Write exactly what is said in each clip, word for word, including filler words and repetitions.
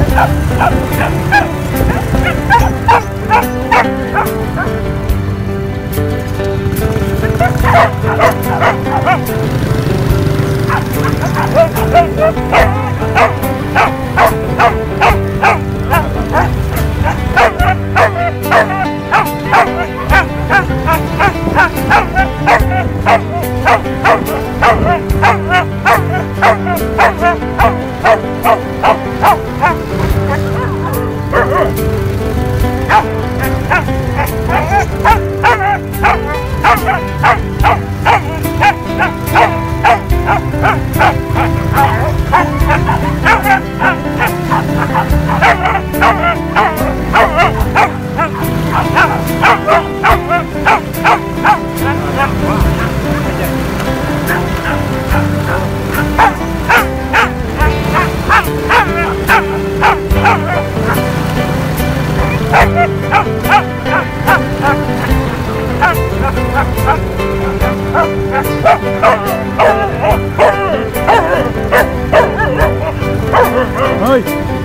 Ơi.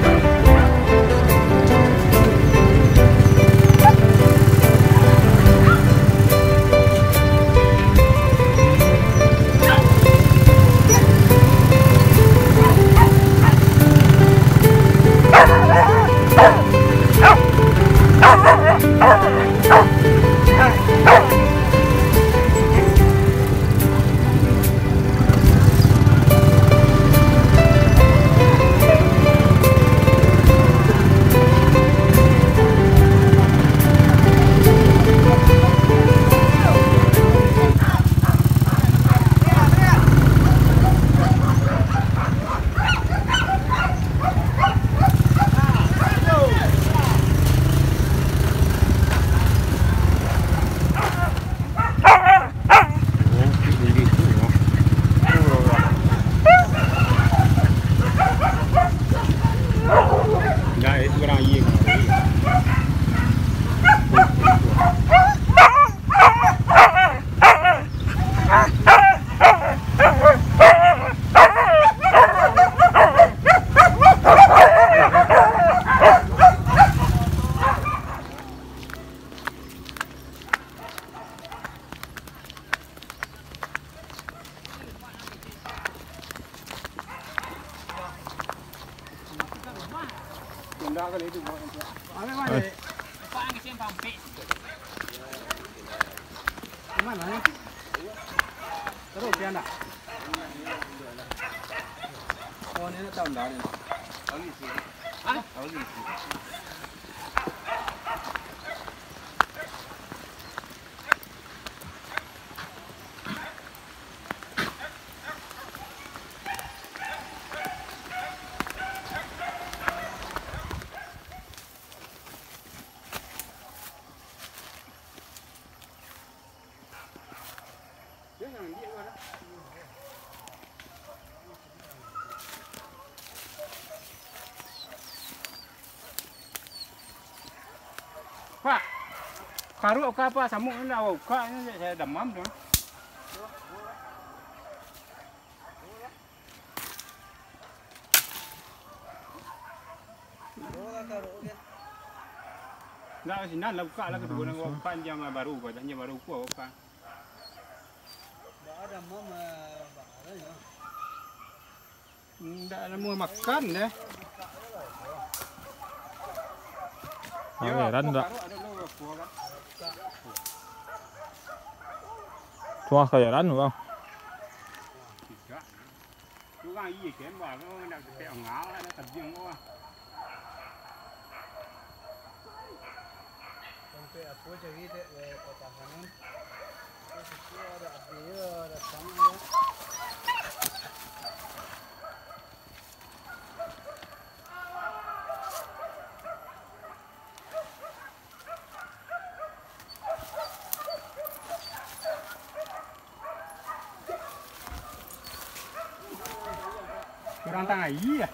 Pak, karuk ke apa samuk ni awak buka ni saya demam tu. Nak sini nak buka lah kedua nak buka jam baru kau tanya baru ku awak buka. Ada mama barangnya. Tidak ada mau makan deh. Heran tak? Tua kayak ran bang. Tidak. Tukang iya kan bang, nak teh ngal, nak terjun bang. Sampai apa jadi dek pertahanan. Itu ada dia, ada sama. Kurang tangan iya.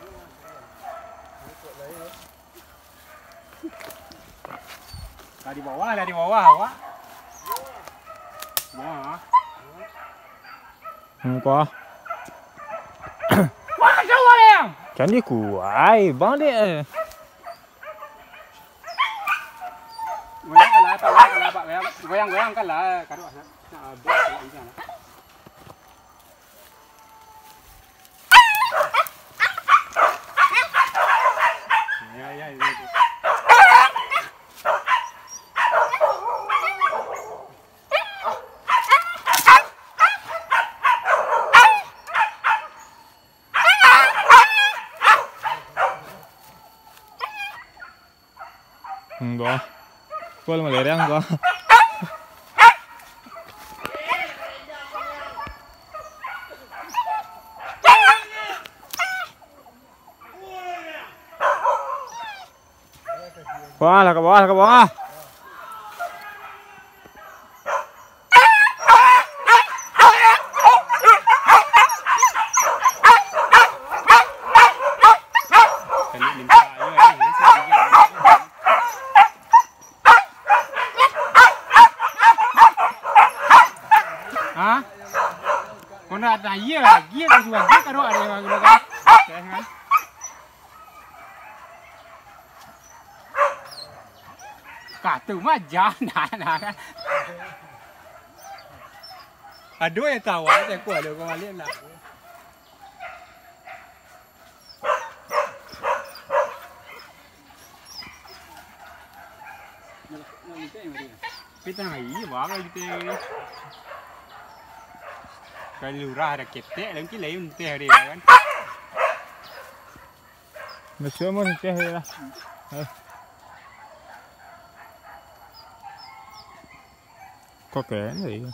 Lah di bawah, lah di bawah awak. Wah. Không có. Quá sâu rồi em. Macam ni kuai, bang dia. Goyang kan lah, tak goyang lah, Pak. Goyang-goyang kan lah. Kadang nak nak buat kayak macam mana. Ya, ya, ya. Enggak. Kau lu melereng enggak? Bawah lah ke bawah, ke bawah. Hah? Kau nak ada iya, iya tu semua, iya kan ada yang gitu kan? Kan? Kata macam mana kan? Aduh yang tahu saya kuat ada kau lihat lah. Kita nak iya bagai kita ni. Kalau lurah ada ketek, lagi lain teh hari kan. Macam mana teh lah. Kok keren ni?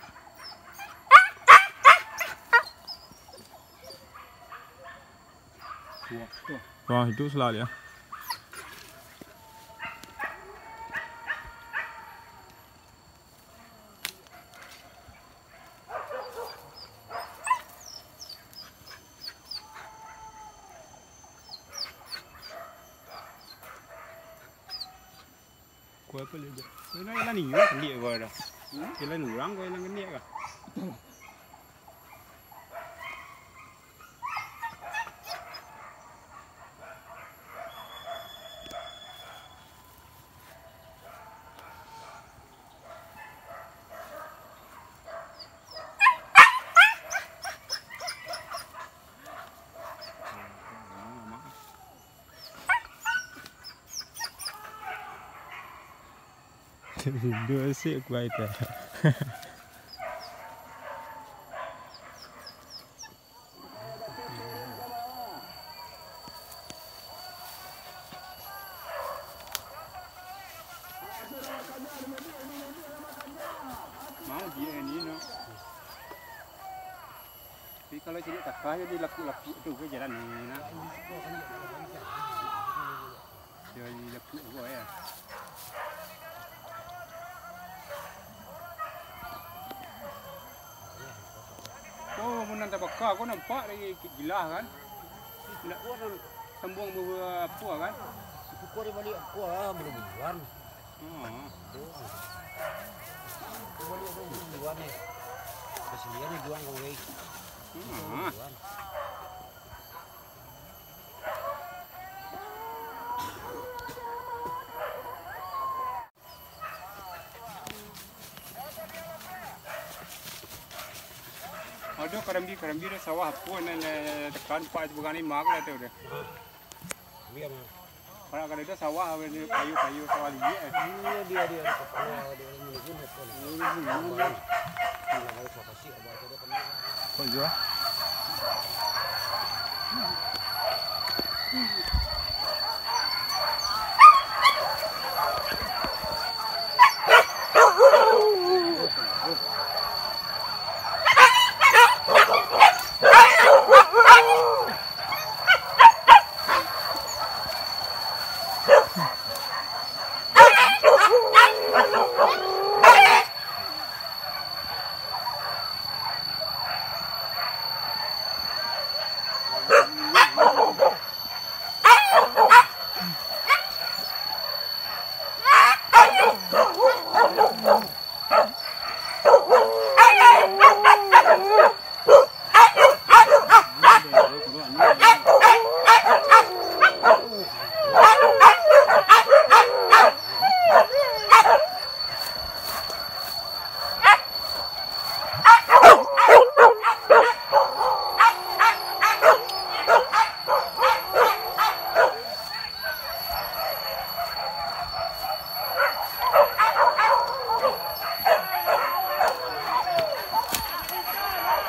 Wah, hidup selalu ya. Kau apa lagi? Kau nak yang ni juga ni kau ada. Kau nak orang kau yang ni kah? Dua sih kuai teh. Mau dia ni no. Tapi kalau jadi tak kaya jadi lapu-lapu tu ke jalan ni na. Jadi lapu gua ya. Oh, mun nanti bakar kau nampak lagi gila kan? Nak buat sambung apa kan? Kau di balik aku ah belum bulan. Oh. Kau balik tu belum bulan ni. Kesilian ni juang kau lagi. Hmm. Aduh, karambi karambi dah sawah pun dan tekan pak bukan ni mak lah tu dah. Biar mah. Kalau kalau itu sawah kayu kayu sawah dia. Dia dia dia kepala dia mungkin apa ni. Ini mungkin. Kalau ada siapa sih abah tu kan. Kau jual?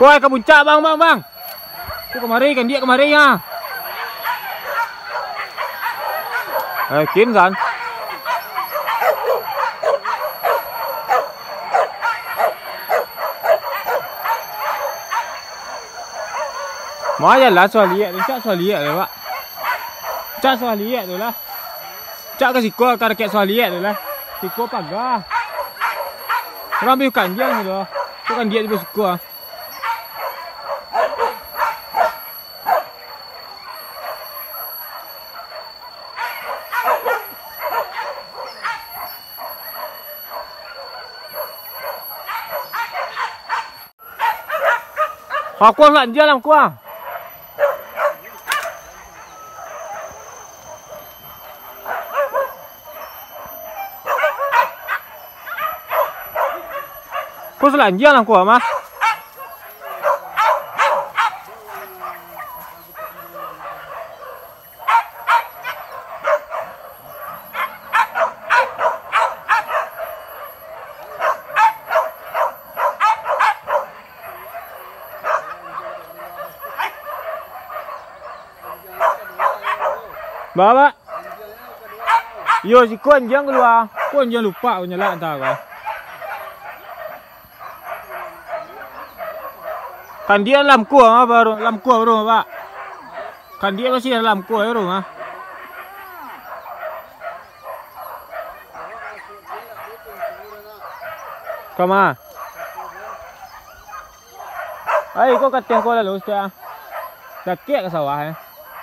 Koi ke puncak bang bang bang. Tu kemari kan dia kemari ya. Eh kín kan. Má giờ lá xoài lịa, chắc xoài lịa rồi bạn. Chắc xoài lịa rồi lah. Chắc cái gì cô cái kẹt xoài lịa rồi lah. Thì cô bằng ga. Làm biểu cảnh riêng rồi. Có cảnh điện biểu cô. Họ quân lận chưa làm qua. Cô sẽ lận chưa làm của mà. Bapak, yo si kuan jangan keluar, kuan jangan lupa nyala entah kau. Kan dia dalam kuah baru, dalam kuah baru pak. Kan dia masih dalam kuah baru mah. Kama? Ay, kau katanya kau lalu sudah, dah kek ke sawah eh.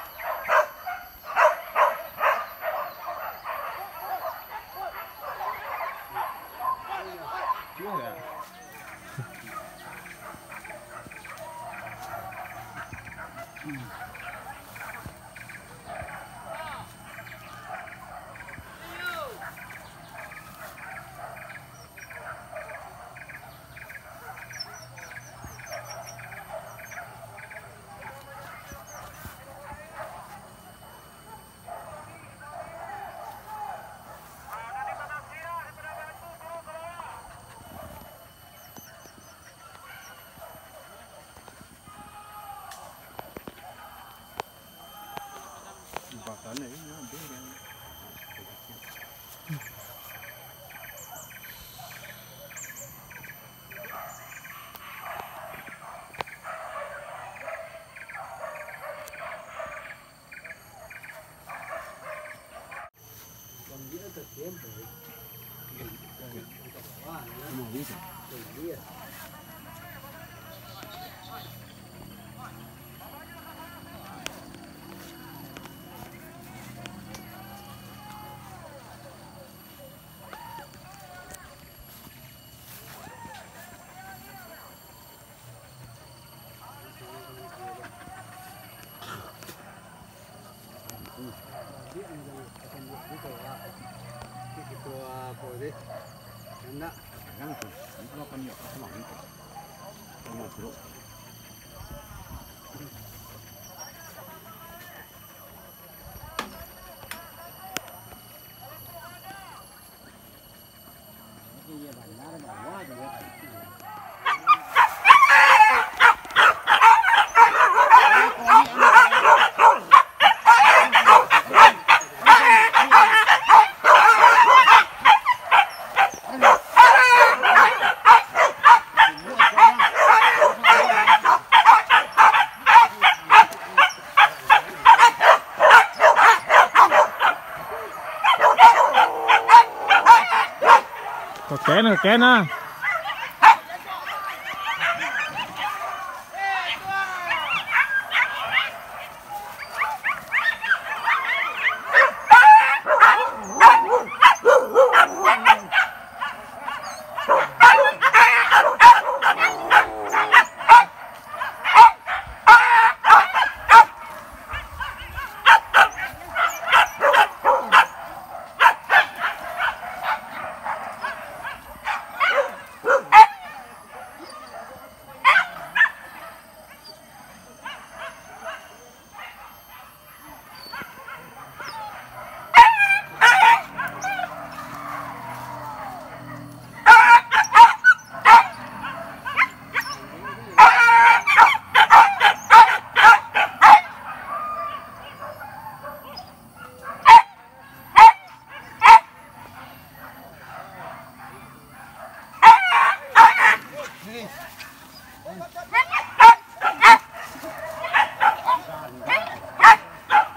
Kén rồi, kén á.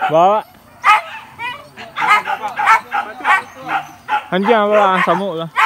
Bawa. Anjing bawa samuk lah.